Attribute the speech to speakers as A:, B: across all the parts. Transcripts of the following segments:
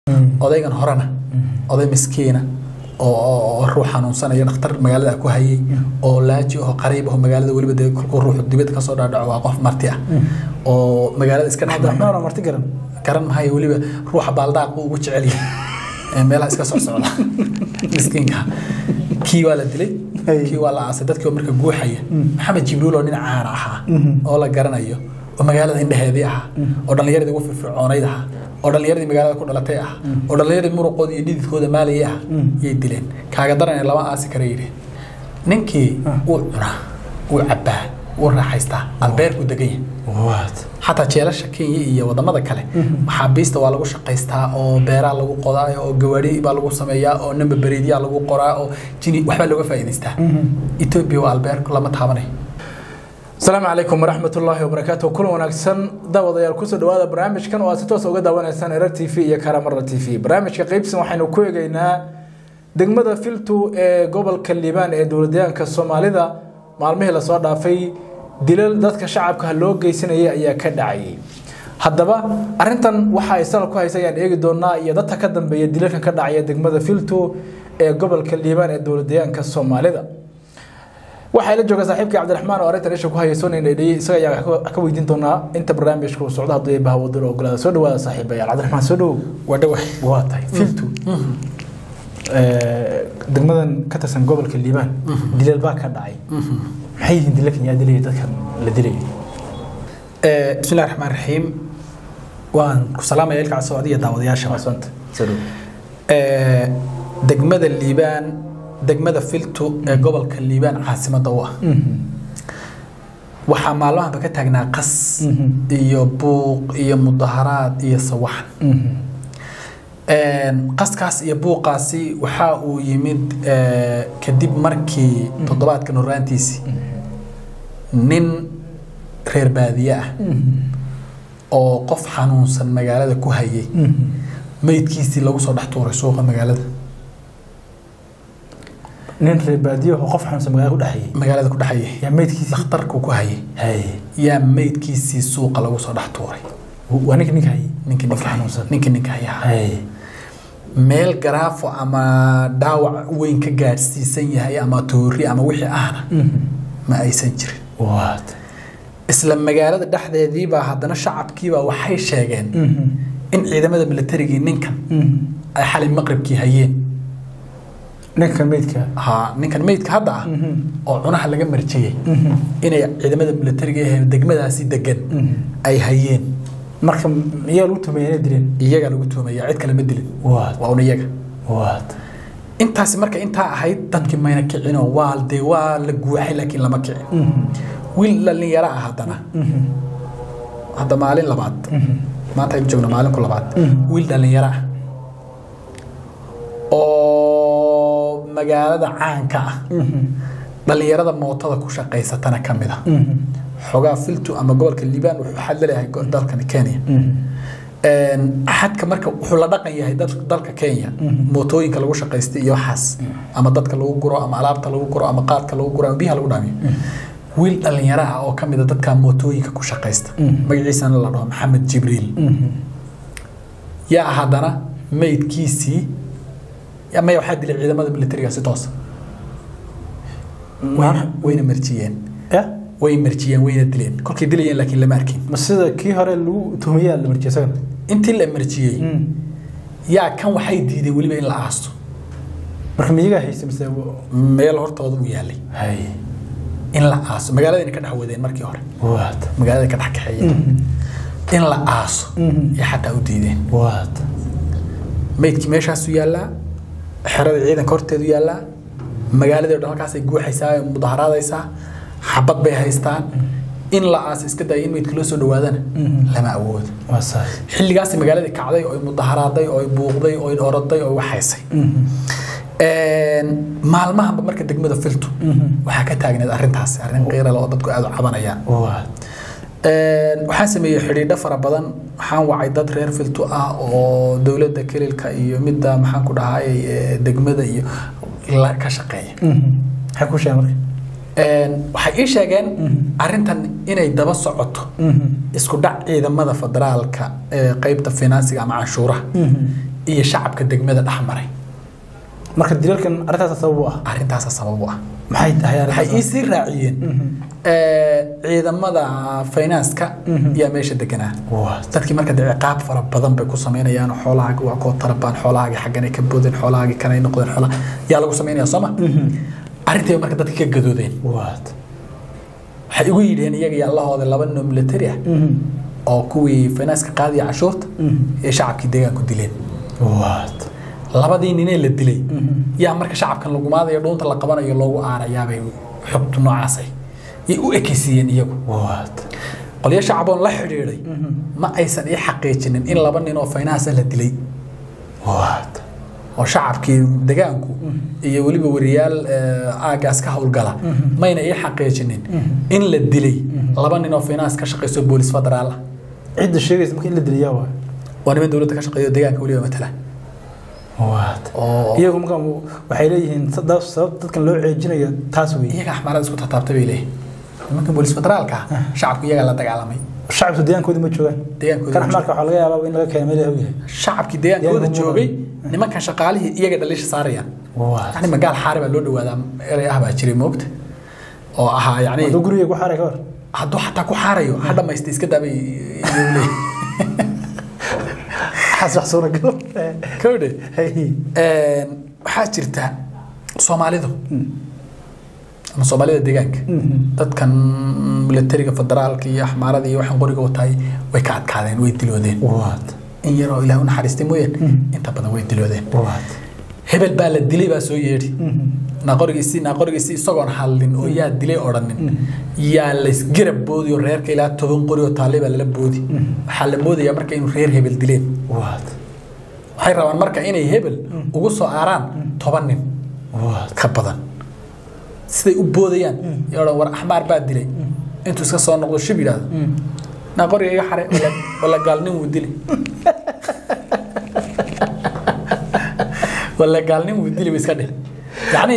A: odaygan horena oday miskiina oo ruux xanuunsanaya dhakhtar magaalada ku hayay oo laaji oo qariib oo magaalada waliba de ruux dibad ka soo dhaadhaco waa qof marti ah oo magaalada iska dhaxda
B: marti
A: garan mahay waliba ruux baaldaaq ugu jecel yahay meelaha iska soo socda miskiinka kii waa la dilay kii waa la aasay dadkii marka guuxaya maxamed jibriil oo nin caan ah oo la garanayo oo magaalada indhaheedii ah oo dhalinyarada ugu firfircoonayda ah oo dhalinyarada magaalada ku dhalatay ah oo dhalinyarada muruqooda iyo dhididkooda maalay ah yay dileen kaaga daran laba aasi kare yiri ninkii uu cuna uu cabaa uu raaxaysta albeerku dagay حتى جيلاشا كينيا iyo wadamada kale maxaabiista waa lagu shaqeystaa oo beeraha lagu qodaa oo gawaari baa lagu sameeyaa oo namba bariidiya lagu qoraa oo jini waxba laga faa'iideystaa Ethiopia waa albeerku lama taabanay
B: السلام عليكم ورحمة الله وبركاته كل ونكسن دعوة يا الكوسة دعوة برنامج كان واسطة وجد دعوة سنة رت في يا كرام مرة في برنامج كقريب سمحنا كوي جينا دقمة فيلتو قبل كليبان دولديان كالصومالي ذا معلمه لصار في دليل ذاتك شعب كهلوج جيسنا يا كدعي هذا أرنتن وحى يصير كويس يعني إيه دونا يدتها كدم بيدليل كدعي دقمة فيلتو قبل كليبان دولديان كالصومالي ذا waxay la jooga saaxiibkii Cabdiraxmaan oo arinta isha ku haysoon in ay isaga ka weydiin doona inta barnaamijku socdo hadii baa wadar oo galaad soo dhawaada saaxiibayaal Cabdiraxmaan soo dhaw waa tahay filtu degmadan ka tirsan gobolka Liibaan dilal baa ka dhacay maxay yihiin dilalkan yaa dilay dadkan la dilay
A: bismillaahir rahmaanir rahiim waan ku salaamay ilka Sacuudiga daawadayaasha maasanta degmada Liibaan degmada filtu ee gobolka Liibaan caasimada u ah waxa maalmaha ka taagnaa qas iyo buuq iyo mudaharaad iyo sawaxan qaskaas iyo buuqaasi waxa uu yimid kadib markii toddobaadkan horaantiisi nin reer baadiye ah oo qof xanuunsan magaalada ku hayay meydkiisii lagu soo dhaxtuuray suuqa magaalada
B: nin reebadiyo qof xanuunsan
A: magaalada ku dhaxayay ya meydkiisii dhakhtarku ku hayay ya meydkiisii suuqa lagu soo dhaxtuuray
B: waa ninka
A: xanuunsan ninka hayay meel garaafo ama daawac weyn ka gaarsiisan yahay ama toori ama wixii ahna ma aysan jirin isla magaalada dhaxdeedii baa hadana shacabkii baa waxay sheegeen in ciidamada militariga ninkan ay xalay maqribkii hayeen ninkan meydka hadda ah oo cunaha laga marjiyay inay ciidamada militariga ee degmadaasi degan ay hayeen
B: marka iyaga lagu tumeeyay dileen
A: iyaga lagu tumeeyay cid kale ma dilin waa iyaga intaasi marka inta ahayd dadkii mayna kicin oo waalday waa la guuxay laakiin lama kicin wiil dhalinyaro ah hadda maalin labaad maanta ay joogno maalin ku labaad wiil dhalinyaro ah oo magaalada caanka ah dhalinyarada mootada ku shaqeysatana kamid ah xogaa filtu ama gobolka Liibaan wuxuu xad leeyahay dalka Kenya xadka marka wuxuu la dhaqan yahay dalka Kenya mootooyinka lagu shaqeysto iyo waxaas ama dadka lagu guro ama alaabta lagu guro ama qaadka lagu guro ama biyaha lagu dhaamiyo wiil dhalinyaro ah oo kamid ah dadka mootooyinka ku shaqeysta magaciisana la dhaho Maxamed Jibriil yaa hadana meydkiisii يا ما يوحد لي عيدمada militariga si toos wayna marjiyeen way marjiyeen wayna dileen kolkii dilayeen laakiin lama arkin
B: ma sida kii hore lagu tumayay la marjiyay
A: intii la marjiyay yaa kan waxay diideen waliba in la aasto
B: marka miyiga haysta mise
A: meel hortooda u yaalay in la aasto magaalada in ka dhaxwadeen markii hore magaalada ka dhaxkaxayeen in la aasto ya xataa u diideen meydkii meeshaas u yaalaa xerada ciidanka horteedu yaala magaalada halkaas ay guuxaysaa mudaharaadaysaa xabad bay haystaan in la aas iska day in meydka loo soo dhawaadana lama awood xilligaas magaalada kacday oo mudaharaaday oo buuqday oo oroday oo waxaysay maalmaha marka degmada filtu waxa ka taagneed arintaas arin qeyra oo dadku aad u cabanayaan waxaan sameeyay xiriir fara badan waxaan wacay dad reer filtu ah oo dawladda kelilka iyo midda maxaan ku dhahay degmada iyo ka shaqeeya
B: waxa ku sheegay
A: waxay ii sheegeen arintan inay daba socoto isku dhac ciidamada federaalka ee qaybta financiga ama canshuuraha iyo shacabka degmada dhaxmaray
B: marka dilalkan
A: arintaas sabab u ah
B: maxay tahay
A: waxay isii raaciyeen ciidamada finance-ka iyo meesha deganaa dadkii marka ciqaab fara badan bay ku sameynayaan xoolahaaga waa koo talabaan xoolahaaga xaggan ay ka boodeen xoolahaaga kan ay noqdeen xoolaha yaa lagu sameynaya sooma arrintii marka dadka ka gadoodeen waxay ugu yidheen iyaga iyo allahooda laba nin military ah oo kuwii finance-ka qaadiya cashuurta ee shacabkii deegaanku dileen labadii ninee la dilay yaa marka shacabkan lagu maadayo dhuunta la qabanayo loogu aarayaabay xogtu noocaasay ay u ekaysiiyeen iyagu qolyo shacaboon la xidhiidhay ma aysan ii xaqiijinin in laba nin oo finance la dilay oo shacabkii deegaanku iyo weliba wariyaal aagaas ka howlgala mayna ii xaqiijinin in la dilay laba nin oo finance ka shaqeyso boolis federaal ah
B: cidda sheegaysa marka in la dilay
A: waa niman dowladda ka shaqeeyo deegaanka weliba matala
B: iyagu marka waxay leeyihiin sabab dadkan loo ceejinayo taas weey
A: iyaga axmaarada isku taabtay bay leeyihiin nimanka boolis federaalka shacabku iyaga la dagaalamay
B: shacabku deegaankooda ma joogaan kan axmaarka waxaa laga yaabaa in laga keeno meel yahay
A: shacabkii deegaankooda joogay nimankan shaqaalihii iyaga dhaliisha saarayaan yani magaal xaari baa loo dhawaadaa erey ah baa jiray moogta oo ahaa yani
B: hadduu guriga ku xaaray ka hor
A: hadduu xataa ku xaarayo ha dhamaysta iska daabay
B: حسنا قلب
A: كودي حاجرتها Soomaalidu ama Soomaalida deegaanka dadkan militariga federaalka iyo axmaarada iyo waxan qoriga watay way ka adkaadeen way diloodeen in yaro ilaahu naxariistay mooyeen inta badan way diloodeen hebel baa la dilay baa soo yeedhi naqorigiisi isagoon hadlin oo yaa dilay odhanin yaa la isgarab boodiyo reerka ilaa 10 qori oo taaliba la boodi waxa la moodaya marka inuu reer hebel dileen waxay rabaan marka inay hebel ugu soo aaraan 10 nin ka badan siday u boodayaan yaro war axmaar baa dilay intuu iska soo noqdo shib yiraahdo naqoriga iga xaray wala gaalnin uu dilay ولا قال نمو دلي بس كده يعني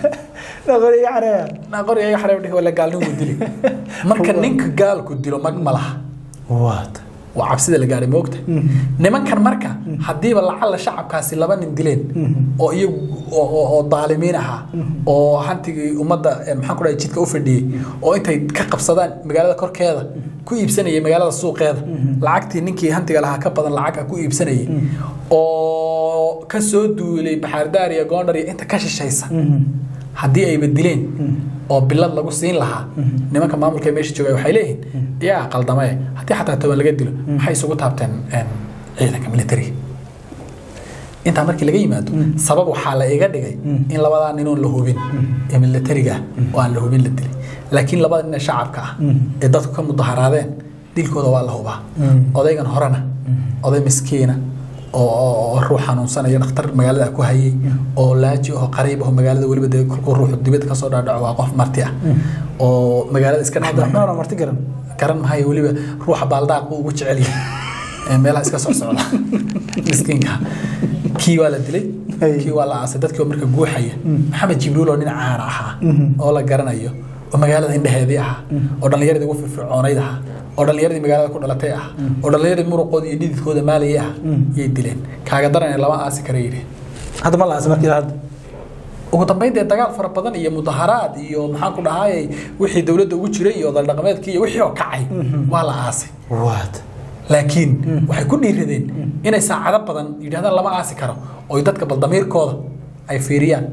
A: نقول يا حرام ولا قال نمو دلي مركن نينك قال كديلو مجملها
B: وات
A: وعبسيده اللي قال موقته نمان كان مركا حدي لعل شعب كاسي لبن ديلين oo iyo oo daalimiinaha oo hantigii umada maxaan ku dhahay jidka u fadhiyay oo intay ka qabsadaan magaalada korkeeda ku iibsanayay magaalada suuqeeda lacagtii ninkii hantiga lahaa ka badan lacag ku iibsanayay oo ka soo duulay baxardaar iyo goondar iyo inta ka shishaysa hadii ay badileen oo bilad lagu siin lahaa nimanka maamulka meesha joogay waxay leeyihiin yaa qaldamay hadii xataa toban laga dilo waxay isugu taabteen ciidanka military inta markii laga yimaado sabab waxa la iga dhigay in labada nin oo la hubin ee militariga oo aan la hubin la dilay laakiin labada nin shacabka ah ee dadku ka mudaharaadeen dilkooda waa la hubaa odaygan horena oday miskiina oo ruux xanuunsanaya dhakhtar magaalada ku hayay oo laaji oo qariib oo magaalada waliba ruux dibadda ka soo dhaadhaco waa qof marti ah oo magaalada iska dhaxdhaxmaro marti garan mahay waliba ruuxa baaldaaq ugu jecel yahay meelaha iska soo socda miskiinka kii waa la dilay kii waa la aasay dadkii marka guuxaya maxamed jibriil oo nin caar ah oo la garanayo oo magaalada indhaheedii ah oo dhalinyarada ugu firfircoonayd ah oo dhalinyarada magaalada ku dhalatay ah oo dhalinyarada muruqooda iyo dhididkooda maalay ah yay dileen kaaga daranay laba aasi kare yiri
B: hadda ma la aasay markii hadda
A: ugu dambeyntii dagaal fara badan iyo mudaharaad iyo maxaan ku dhahay wixii dawladda ugu jiray iyo dal dhaqameedkii iyo wixii oo kacay waa la aasay laakiin waxay ku dhiiradeen inay saacado badan yiraahdaan lama aasi karo oo dadka bal damiirkooda ay fiiriyaan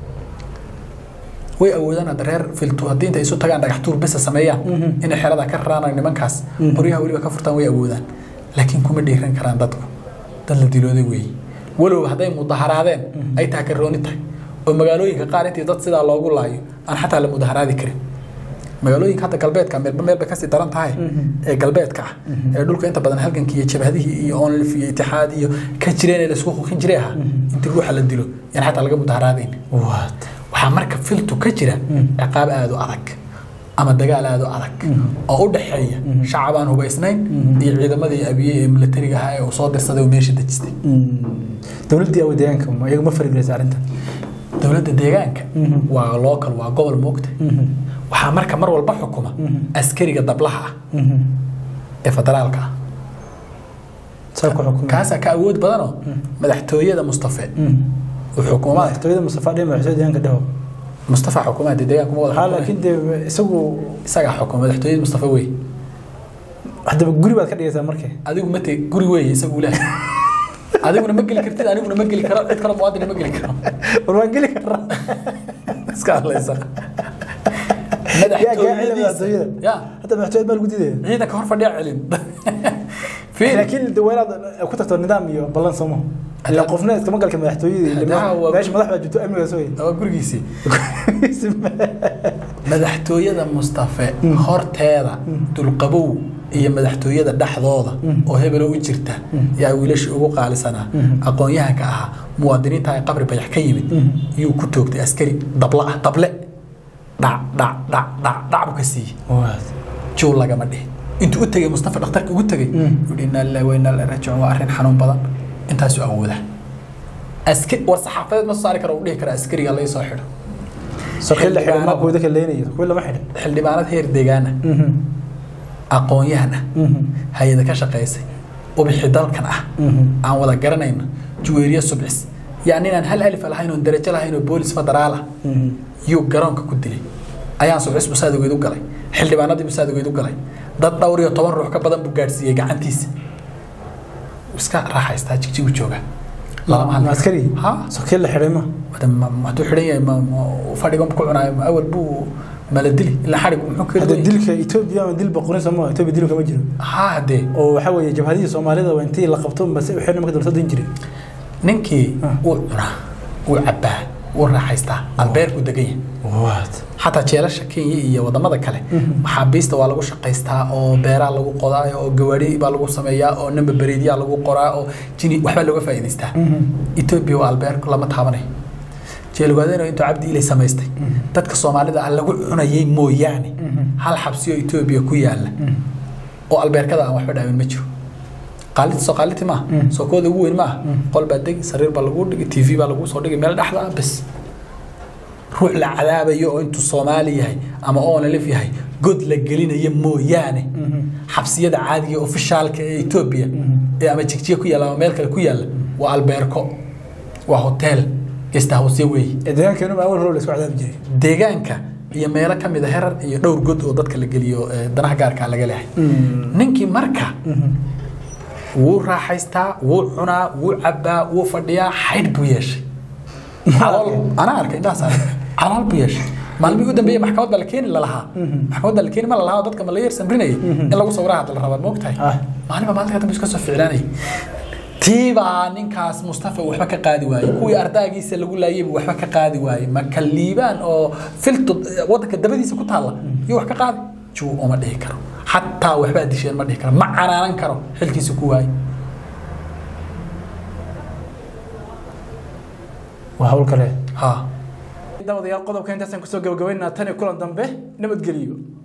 A: way awoodaan reer filtu hadii inta isu tagaan dhagax tuur bes sameeyaan in xirada ka raanay nimankaas qoryaha waliba ka furtaan way awoodaan laakiin kuma dhiiran karaan dadku dad la dilooday way walow haday mudaharaadeen ay taakaroonitahay oo magaalooyinka qaar intii dad sida loogu laayo aan xataa la mudaharaadi karin magaalooyinka hadda galbeedka meelba ka sii daran tahay ee galbeedka ee dhulka inta badan halganka iyo jabhadihii iyo onlif iyo itixaad iyo ka jireen ee isku qoqin jiray inta ruuxa la dilo in xataa laga mudaharaadeen waxa marka filtu ka jira ciqaab aad u adag ama dagaal aad u adag oo u dhaxeeya shacabaan hubaysnayn iyo ciidamadii abiye ee militariga ah ee soo dirsaday meesha dajistay
B: dawladda deegaanka ma iyagu ma fariiqaysa arinta
A: dawladda deegaanka waa local waa gobol moogta waxa marka mar walba xukuma askariga dablaha ee federaalka كاسا كأود بدنه مدحتوية ده مصطفى وحكومات
C: مدحتوية مصطفى دي مدحتوية كده
A: مصطفى حكومات دي كم
C: حالا كده
A: سجى حكومة مدحتوية مصطفى وي
C: هذا بقولي بعد كده يا مركي
A: هذا متى قولي وي يسوي له هذا من مجل كرتين هذا من مجل كرام كرام مواد مجل كرام
C: ورمجل كرام
A: سكال الله يسخ
C: مدحتوية يا هذا مدحتوية ما الجديدة
A: عيدا كهر فدي علم
C: فين لكن الدولة كنت أختار نظام بالله سماه اللي قفنا كم قال كم مدحتوية اللي ماشي مدح بجتو أمي وسوي
A: هو قرقيسي مدحتوية ده مصطفى هرت هذا تلقبوه هي مدحتوية ده دحضاضة وهي بلو جرته يا ويلش أبوق على سنة أقوياها كأها مواطنين تاي قبر بيح كيمن يو كتوك عسكري طبلة دع بكسي شو الله جمده أنتوا قلت مصطفى الأختار قلت ولينا الله وإنا الله رجع وأرين حنون بدن أنت سو أوله عسكري والصحافة ما صار كرو ليه كرا عسكري الله يصحره
C: سكيل حلو ما هو ذاك اللي هنا كل ما حلو
A: حل بانات هير ديجانا أقويانا هاي ذا كشة قيسي وبحدال كان عن ولا جرنين جويريا سبعس يعني أن هل ألف الحين ودرجة الحين بوليس فدرالة يو جرام كقدلي أيان سبعس بساعد ويدو قلي حل بانات بساعد ويدو قلي ضد دوري وطبعا روح كبدن بقارسية قعنتيس وسكا راح يستاجك جيو جوجا
C: لا ما عسكري ها سكيل حريمة
A: ما تحرية ما وفريقهم كلنا أول بو مالدلي اللي حرق محكي
C: هذا دلك إثيوبيا دل بقرن سماه إثيوبيا دلك ما جرى
A: هذا
C: وحاول يجيب هذه الصومالية وأنتي لقبتهم بس وحنا ما قدرنا صدق نجري
A: ننكي وعباه وراح يستا البير ودقيه حتى تشيلش كي wadamada kale maxaabiista waa lagu shaqeystaa oo beeraha lagu qodaa oo gawaari baa lagu sameeyaa oo number bariidiya lagu qoraa oo jini waxba laga faa'iideystaa Ethiopia waa albeerku lama taabanay jeelgaadeen intuu cabdi ilay sameystay dadka Soomaalida ah lagu cunayay mooyaane hal xabsiyo Ethiopia ku yaala oo albeerkada aan waxba dhaawin ma jiro qaaliti ma soo kooda ugu weyn ma qol baa deg sariir baa lagu dhigay TV baa lagu soo dhigay meel dhaxda bas روح العذاب يو أنتو صومالي هاي أما أنا لفي هاي قد لقلنا يمويانه حبسية عادية أوفيشال كإثيوبيا أما تكتير كيلا وملك الكيلا والبيركو وهوتيل يستهوسي وي
C: ديجان كانوا أول رول يسوع عذاب جري
A: ديجان كا يميلا كم يظهر يدور قد وضدك لقليو دناه جارك على قليه ننكي مركا وراحيستا وعنا وعبا وفديا حيد بويش أنا أعرف إنها صار على البيش ما اللي بيقول دنبيه محكمة بالكين إلا لها محكمة بالكين ما لها ضد كمال يرسم بريني إلا وصورها على الرابط موقتها ما أنا ما مالك هذا مش قصة فعلاني تيبا نكاس مصطفى وحبك قادي واي كوي أرداقي سلقول لا يب وحبك قادي واي ما كليبان أو فلت وضك الدبدي سكوت هلا يوحك قادي شو أمر ديكر حتى وحبك ديشين ما ديكر معنا ننكره حلكي سكواي
C: وهقول كله
B: ها داوديال قodobka intaas aan ku soo gabagabeynaa tan iyo kulan dambe nabad geliyo